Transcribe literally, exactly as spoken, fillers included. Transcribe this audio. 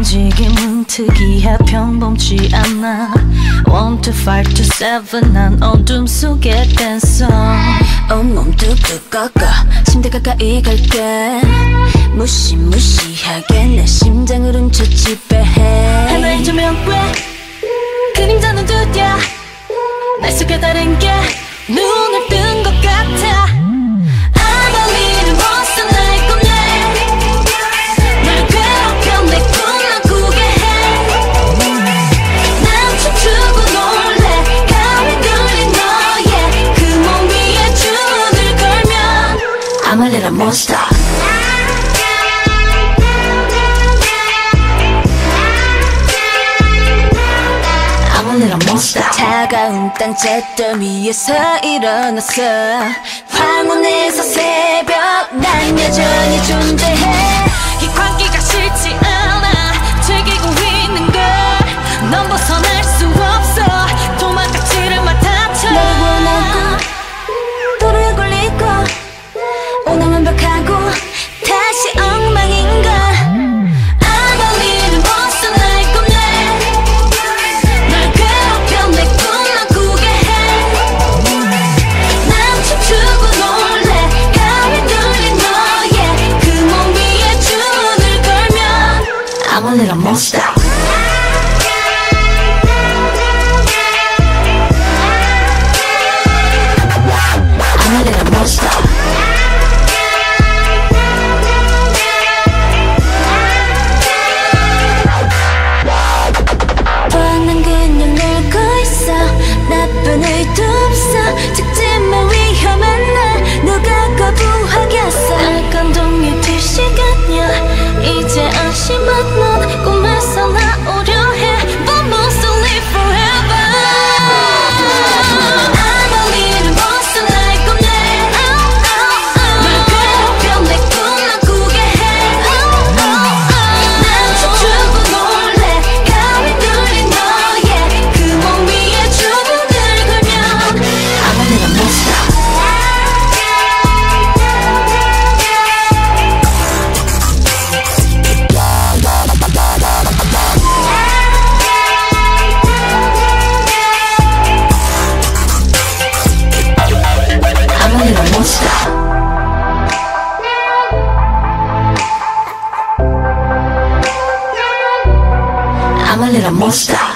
움직임은 특이해 평범치 않아. One to five to seven 난 어둠 속의 댄서. 온몸 뚝뚝 꺾어 침대 가까이 갈게. 무시무시하게 내 심장을 훔쳐 지배해. 하나의 조명괴 그림자는 두드려 날 속에 다른 게 눈을 뜬 것 같아. I'm a little monster like a man. 날 괴롭혀 내 꿈만 꾸게 해. 난 춤추고 놀래 가위 눌린 너의 그 몸 위에 주문을 걸면 I'm a little monster. 차가운 땅 잿더미 위에서 일어났어. 황혼에서 새벽 난 여전히 존재해. 이 광기가 싫지 않아 즐기고 있는 걸. 넌 벗어날 수 없어 도망가지를 마 다쳐. 널 원하고 도로에 걸리고 오늘 완벽하고 다시 엉망인가. I'm a little monster. I'm a little monster. 뻔한 그냥 놀고 있어. 나쁜 의도 없어. 직진만 위험한 날 누가 거부하겠어. 날 감동이 될 시간이야. 이제 안심한 넌 꿈에서 나오려 해. But must live forever. I'm a little monster like a man. 날 괴롭혀 내 꿈만 꾸게 해. 난 춤추고 놀래 가위 눌린 너의 그 몸 위에 주문을 걸면 I'm a little monster. I'm a little monster. I'm a little monster.